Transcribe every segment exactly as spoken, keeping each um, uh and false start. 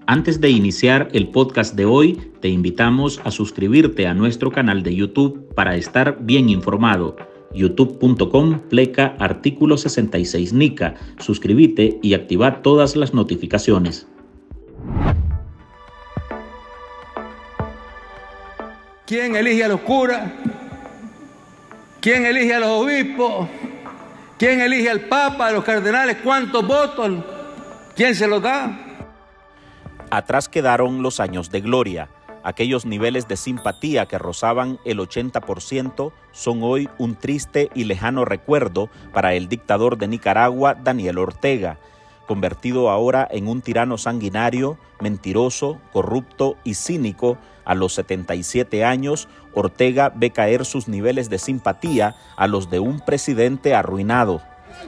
Antes de iniciar el podcast de hoy, te invitamos a suscribirte a nuestro canal de YouTube para estar bien informado. youtube punto com pleca artículo sesenta y seis Nica. Suscríbete y activa todas las notificaciones. ¿Quién elige a los curas? ¿Quién elige a los obispos? ¿Quién elige al Papa, a los cardenales? ¿Cuántos votos? ¿Quién se los da? Atrás quedaron los años de gloria. Aquellos niveles de simpatía que rozaban el ochenta por ciento son hoy un triste y lejano recuerdo para el dictador de Nicaragua, Daniel Ortega, convertido ahora en un tirano sanguinario, mentiroso, corrupto y cínico. A los setenta y siete años, Ortega ve caer sus niveles de simpatía a los de un presidente arruinado.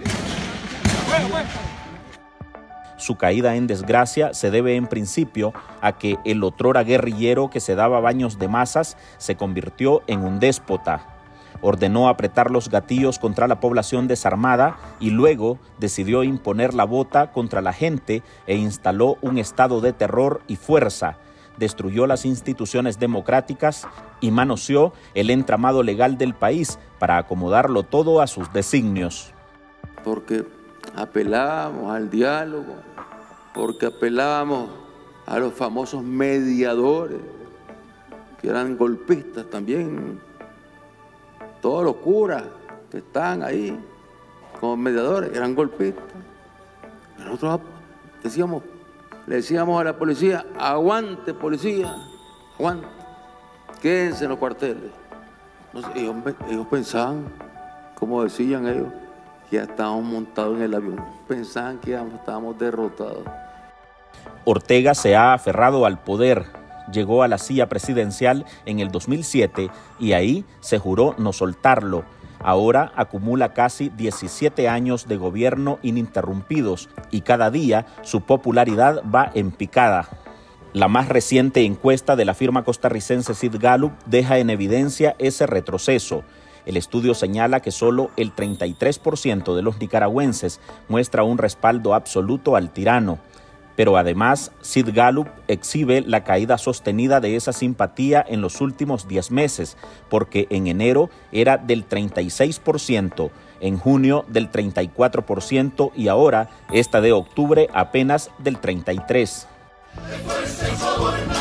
Su caída en desgracia se debe en principio a que el otrora guerrillero que se daba baños de masas se convirtió en un déspota. Ordenó apretar los gatillos contra la población desarmada y luego decidió imponer la bota contra la gente e instaló un estado de terror y fuerza. Destruyó las instituciones democráticas y manoseó el entramado legal del país para acomodarlo todo a sus designios. Porque apelábamos al diálogo, porque apelábamos a los famosos mediadores, que eran golpistas también. Todos los curas que están ahí como mediadores eran golpistas. Nosotros decíamos, le decíamos a la policía: aguante policía, aguante, quédense en los cuarteles. Entonces, ellos, ellos pensaban, como decían ellos, que ya estábamos montados en el avión, pensaban que ya estábamos derrotados. Ortega se ha aferrado al poder. Llegó a la silla presidencial en el dos mil siete y ahí se juró no soltarlo. Ahora acumula casi diecisiete años de gobierno ininterrumpidos y cada día su popularidad va en picada. La más reciente encuesta de la firma costarricense Sid Gallup deja en evidencia ese retroceso. El estudio señala que solo el treinta y tres por ciento de los nicaragüenses muestra un respaldo absoluto al tirano. Pero además, Sid Gallup exhibe la caída sostenida de esa simpatía en los últimos diez meses, porque en enero era del treinta y seis por ciento, en junio del treinta y cuatro por ciento y ahora, esta de octubre, apenas del treinta y tres por ciento.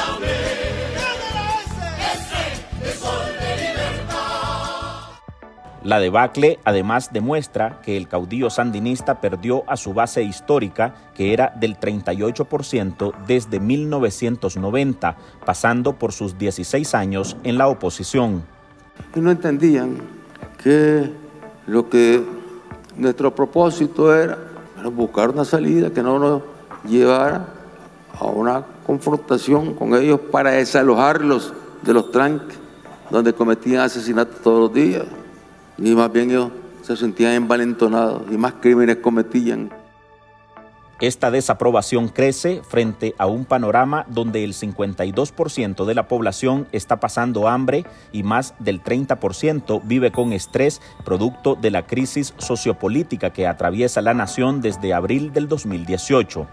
La debacle además demuestra que el caudillo sandinista perdió a su base histórica, que era del treinta y ocho por ciento desde mil novecientos noventa, pasando por sus dieciséis años en la oposición. Y no entendían que lo que nuestro propósito era, era buscar una salida que no nos llevara a una confrontación con ellos para desalojarlos de los tranques donde cometían asesinatos todos los días. Y más bien ellos se sentían envalentonados y más crímenes cometían. Esta desaprobación crece frente a un panorama donde el cincuenta y dos por ciento de la población está pasando hambre y más del treinta por ciento vive con estrés producto de la crisis sociopolítica que atraviesa la nación desde abril del dos mil dieciocho.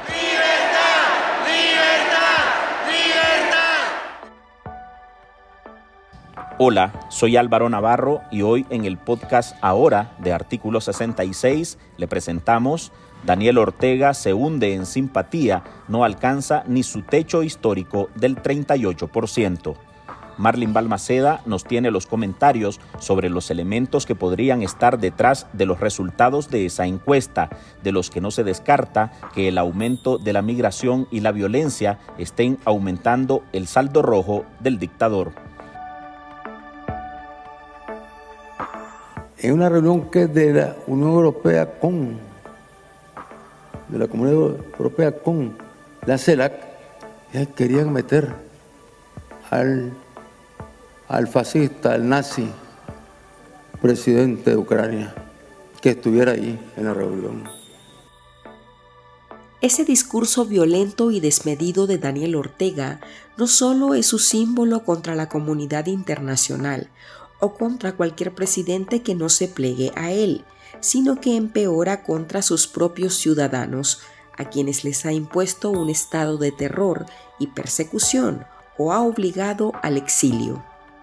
Hola, soy Álvaro Navarro y hoy en el podcast Ahora de Artículo sesenta y seis le presentamos: Daniel Ortega se hunde en simpatía, no alcanza ni su techo histórico del treinta y ocho por ciento. Marlin Balmaceda nos tiene los comentarios sobre los elementos que podrían estar detrás de los resultados de esa encuesta, de los que no se descarta que el aumento de la migración y la violencia estén aumentando el saldo rojo del dictador. En una reunión que es de la Unión Europea con, de la Comunidad Europea con la CELAC, ya querían meter al, al fascista, al nazi, presidente de Ucrania, que estuviera ahí en la reunión. Ese discurso violento y desmedido de Daniel Ortega no solo es su símbolo contra la comunidad internacional o contra cualquier presidente que no se plegue a él, sino que empeora contra sus propios ciudadanos, a quienes les ha impuesto un estado de terror y persecución o ha obligado al exilio.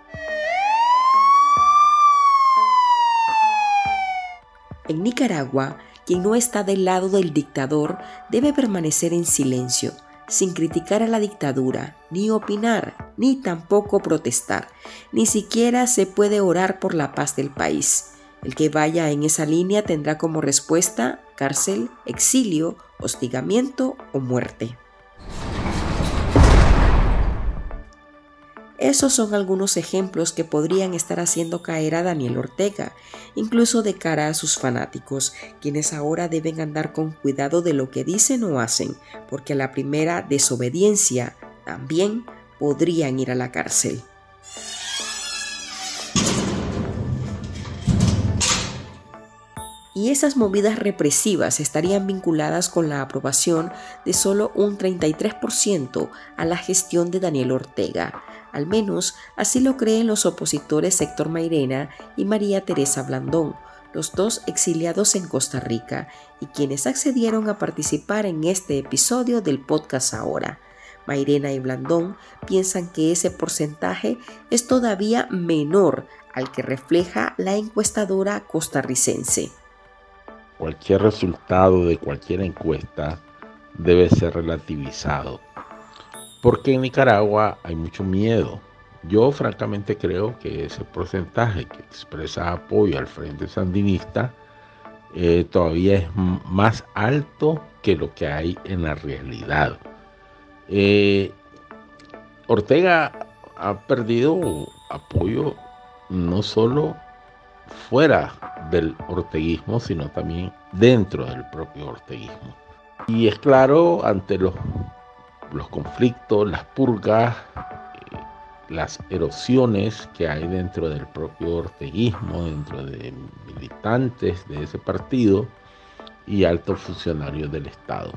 En Nicaragua, quien no está del lado del dictador debe permanecer en silencio, sin criticar a la dictadura, ni opinar, ni tampoco protestar. Ni siquiera se puede orar por la paz del país. El que vaya en esa línea tendrá como respuesta cárcel, exilio, hostigamiento o muerte. Esos son algunos ejemplos que podrían estar haciendo caer a Daniel Ortega, incluso de cara a sus fanáticos, quienes ahora deben andar con cuidado de lo que dicen o hacen, porque a la primera desobediencia también podrían ir a la cárcel. Y esas movidas represivas estarían vinculadas con la aprobación de solo un treinta y tres por ciento a la gestión de Daniel Ortega. Al menos así lo creen los opositores Héctor Mairena y María Teresa Blandón, los dos exiliados en Costa Rica, y quienes accedieron a participar en este episodio del podcast ahora. Mairena y Blandón piensan que ese porcentaje es todavía menor al que refleja la encuestadora costarricense. Cualquier resultado de cualquier encuesta debe ser relativizado, porque en Nicaragua hay mucho miedo. Yo francamente creo que ese porcentaje que expresa apoyo al Frente Sandinista eh, todavía es m- más alto que lo que hay en la realidad. Eh, Ortega ha perdido apoyo no solo fuera del orteguismo, sino también dentro del propio orteguismo. Y es claro, ante los, los conflictos, las purgas, eh, las erosiones que hay dentro del propio orteguismo, dentro de militantes de ese partido y altos funcionarios del Estado.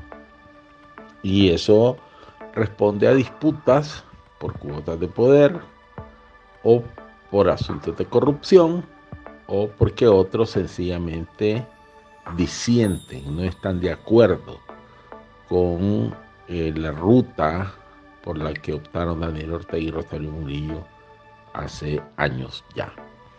Y eso responde a disputas por cuotas de poder o por asuntos de corrupción, o porque otros sencillamente disienten, no están de acuerdo con eh, la ruta por la que optaron Daniel Ortega y Rosario Murillo hace años ya.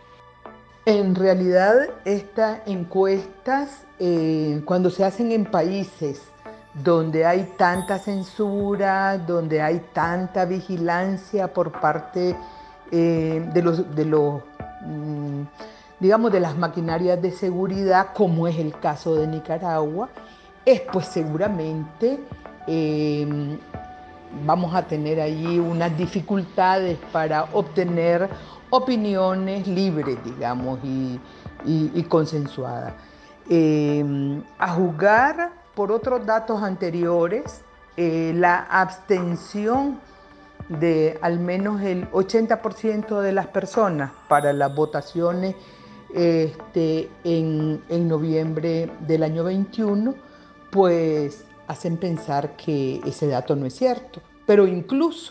En realidad, estas encuestas, eh, cuando se hacen en países donde hay tanta censura, donde hay tanta vigilancia por parte eh, de los, de los mm, digamos, de las maquinarias de seguridad, como es el caso de Nicaragua, es pues seguramente eh, vamos a tener allí unas dificultades para obtener opiniones libres, digamos, y, y, y consensuadas. Eh, a juzgar por otros datos anteriores, eh, la abstención de al menos el ochenta por ciento de las personas para las votaciones este, en, en noviembre del año veintiuno, pues hacen pensar que ese dato no es cierto. Pero incluso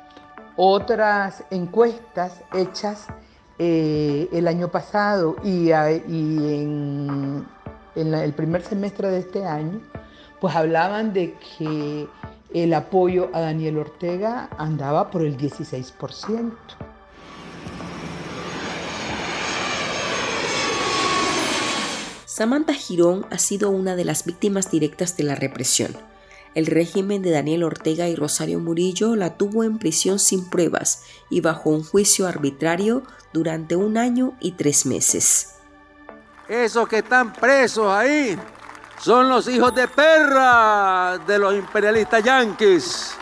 otras encuestas hechas eh, el año pasado y, y en, en la, el primer semestre de este año, pues hablaban de que el apoyo a Daniel Ortega andaba por el dieciséis por ciento. Samantha Girón ha sido una de las víctimas directas de la represión. El régimen de Daniel Ortega y Rosario Murillo la tuvo en prisión sin pruebas y bajo un juicio arbitrario durante un año y tres meses. Esos que están presos ahí son los hijos de perra de los imperialistas yanquis.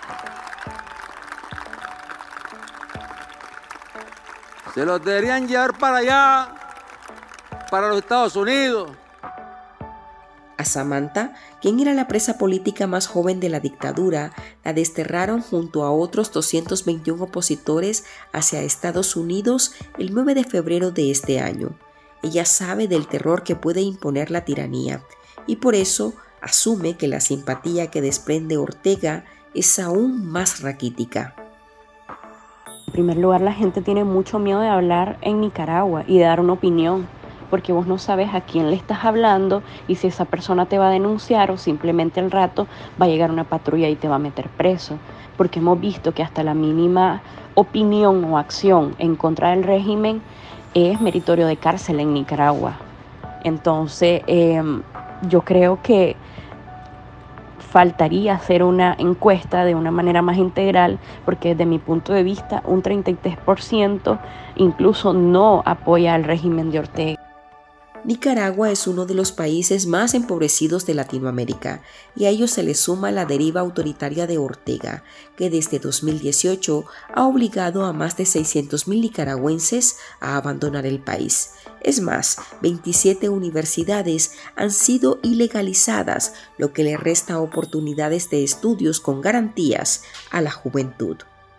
Se los deberían llevar para allá, para los Estados Unidos. A Samantha, quien era la presa política más joven de la dictadura, la desterraron junto a otros doscientos veintiún opositores hacia Estados Unidos el nueve de febrero de este año. Ella sabe del terror que puede imponer la tiranía y por eso asume que la simpatía que desprende Ortega es aún más raquítica. En primer lugar, la gente tiene mucho miedo de hablar en Nicaragua y de dar una opinión. porque vos no sabes a quién le estás hablando y si esa persona te va a denunciar o simplemente al rato va a llegar una patrulla y te va a meter preso, porque hemos visto que hasta la mínima opinión o acción en contra del régimen es meritorio de cárcel en Nicaragua. Entonces, eh, yo creo que faltaría hacer una encuesta de una manera más integral, porque desde mi punto de vista un treinta y tres por ciento incluso no apoya al régimen de Ortega. Nicaragua es uno de los países más empobrecidos de Latinoamérica y a ello se le suma la deriva autoritaria de Ortega, que desde dos mil dieciocho ha obligado a más de seiscientos mil nicaragüenses a abandonar el país. Es más, veintisiete universidades han sido ilegalizadas, lo que le resta oportunidades de estudios con garantías a la juventud.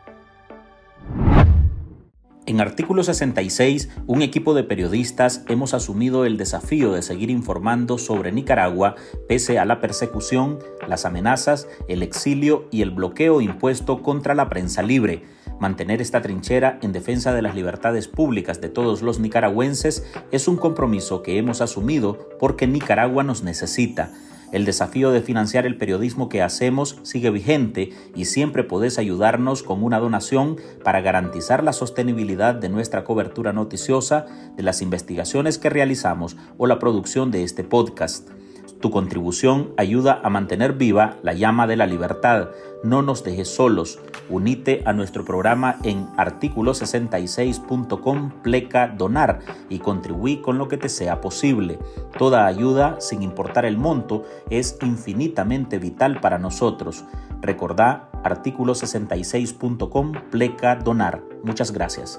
En Artículo sesenta y seis, un equipo de periodistas hemos asumido el desafío de seguir informando sobre Nicaragua pese a la persecución, las amenazas, el exilio y el bloqueo impuesto contra la prensa libre. Mantener esta trinchera en defensa de las libertades públicas de todos los nicaragüenses es un compromiso que hemos asumido porque Nicaragua nos necesita. El desafío de financiar el periodismo que hacemos sigue vigente y siempre podés ayudarnos con una donación para garantizar la sostenibilidad de nuestra cobertura noticiosa, de las investigaciones que realizamos o la producción de este podcast. Tu contribución ayuda a mantener viva la llama de la libertad. No nos dejes solos. Unite a nuestro programa en artículo sesenta y seis punto com pleca donar y contribuí con lo que te sea posible. Toda ayuda, sin importar el monto, es infinitamente vital para nosotros. Recordá artículo sesenta y seis punto com pleca donar. Muchas gracias.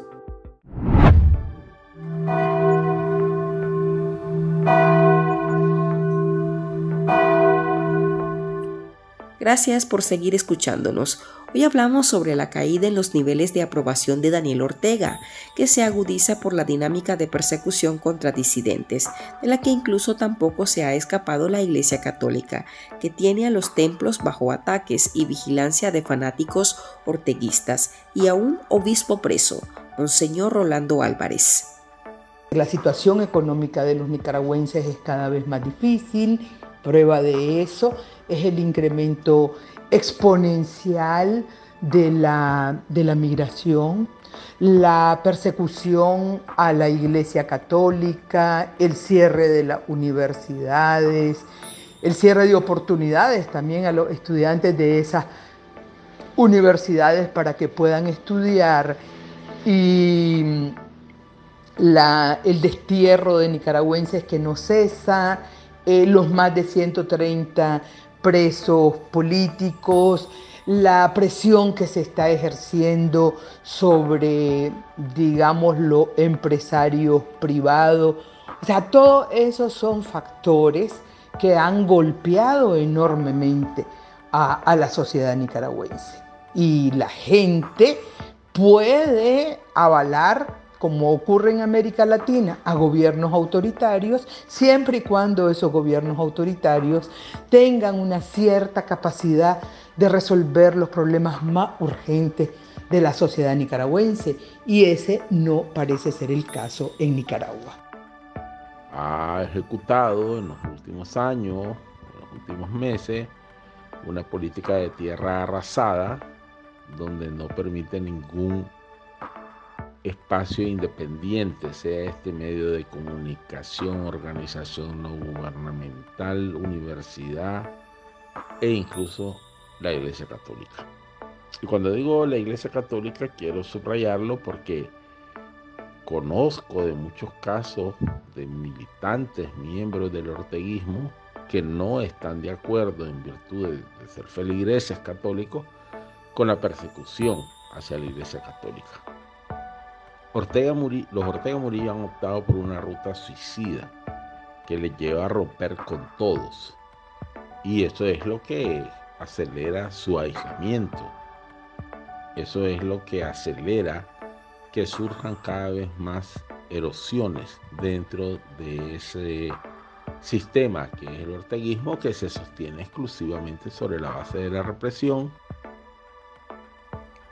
Gracias por seguir escuchándonos. Hoy hablamos sobre la caída en los niveles de aprobación de Daniel Ortega, que se agudiza por la dinámica de persecución contra disidentes, de la que incluso tampoco se ha escapado la Iglesia Católica, que tiene a los templos bajo ataques y vigilancia de fanáticos orteguistas y a un obispo preso, Monseñor Rolando Álvarez. La situación económica de los nicaragüenses es cada vez más difícil. Prueba de eso es el incremento exponencial de la, de la migración, la persecución a la Iglesia Católica, el cierre de las universidades, el cierre de oportunidades también a los estudiantes de esas universidades para que puedan estudiar y la, el destierro de nicaragüenses que no cesa, eh, los más de ciento treinta presos políticos, la presión que se está ejerciendo sobre, digamos, los empresarios privados. O sea, todos esos son factores que han golpeado enormemente a, a la sociedad nicaragüense. Y la gente puede avalar, como ocurre en América Latina, a gobiernos autoritarios, siempre y cuando esos gobiernos autoritarios tengan una cierta capacidad de resolver los problemas más urgentes de la sociedad nicaragüense, y ese no parece ser el caso en Nicaragua. Ha ejecutado en los últimos años, en los últimos meses, una política de tierra arrasada, donde no permite ningún espacio independiente, sea este medio de comunicación, organización no gubernamental, universidad e incluso la Iglesia Católica. Y cuando digo la Iglesia Católica quiero subrayarlo porque conozco de muchos casos de militantes, miembros del orteguismo, que no están de acuerdo en virtud de, de ser feligreses católicos con la persecución hacia la Iglesia Católica. Ortega Murillo, los Ortega Murillo han optado por una ruta suicida que les lleva a romper con todos, y eso es lo que acelera su aislamiento, eso es lo que acelera que surjan cada vez más erosiones dentro de ese sistema que es el orteguismo, que se sostiene exclusivamente sobre la base de la represión.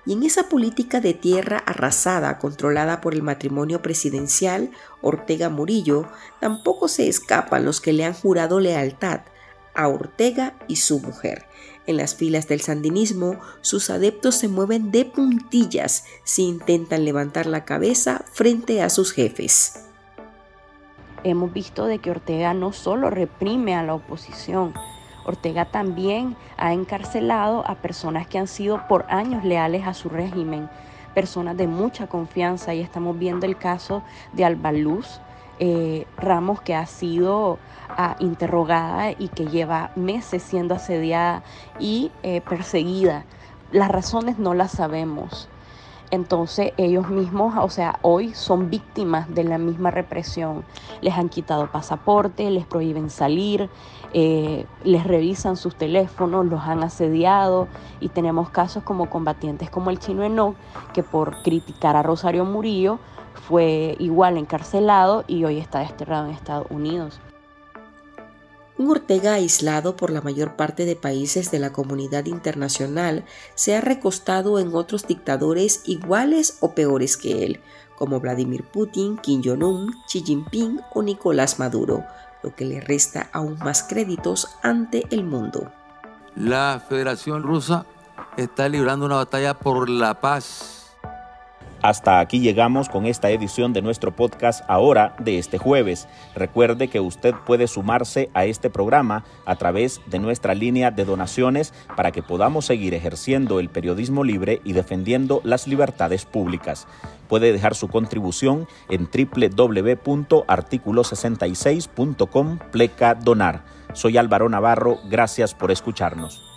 Y en esa política de tierra arrasada controlada por el matrimonio presidencial Ortega-Murillo, tampoco se escapan los que le han jurado lealtad a Ortega y su mujer. En las filas del sandinismo, sus adeptos se mueven de puntillas si intentan levantar la cabeza frente a sus jefes. Hemos visto de que Ortega no solo reprime a la oposición, Ortega también ha encarcelado a personas que han sido por años leales a su régimen, personas de mucha confianza, y estamos viendo el caso de Alba Luz eh, Ramos, que ha sido ah, interrogada y que lleva meses siendo asediada y eh, perseguida. Las razones no las sabemos. Entonces ellos mismos, o sea, hoy son víctimas de la misma represión. Les han quitado pasaporte, les prohíben salir, eh, les revisan sus teléfonos, los han asediado, y tenemos casos como combatientes como el Chino Enoc, que por criticar a Rosario Murillo fue igual encarcelado y hoy está desterrado en Estados Unidos. Un Ortega aislado por la mayor parte de países de la comunidad internacional se ha recostado en otros dictadores iguales o peores que él, como Vladimir Putin, Kim Jong-un, Xi Jinping o Nicolás Maduro, lo que le resta aún más créditos ante el mundo. La Federación Rusa está librando una batalla por la paz. Hasta aquí llegamos con esta edición de nuestro podcast Ahora de este jueves. Recuerde que usted puede sumarse a este programa a través de nuestra línea de donaciones para que podamos seguir ejerciendo el periodismo libre y defendiendo las libertades públicas. Puede dejar su contribución en doble u doble u doble u punto artículo sesenta y seis punto com pleca donar. Soy Álvaro Navarro, gracias por escucharnos.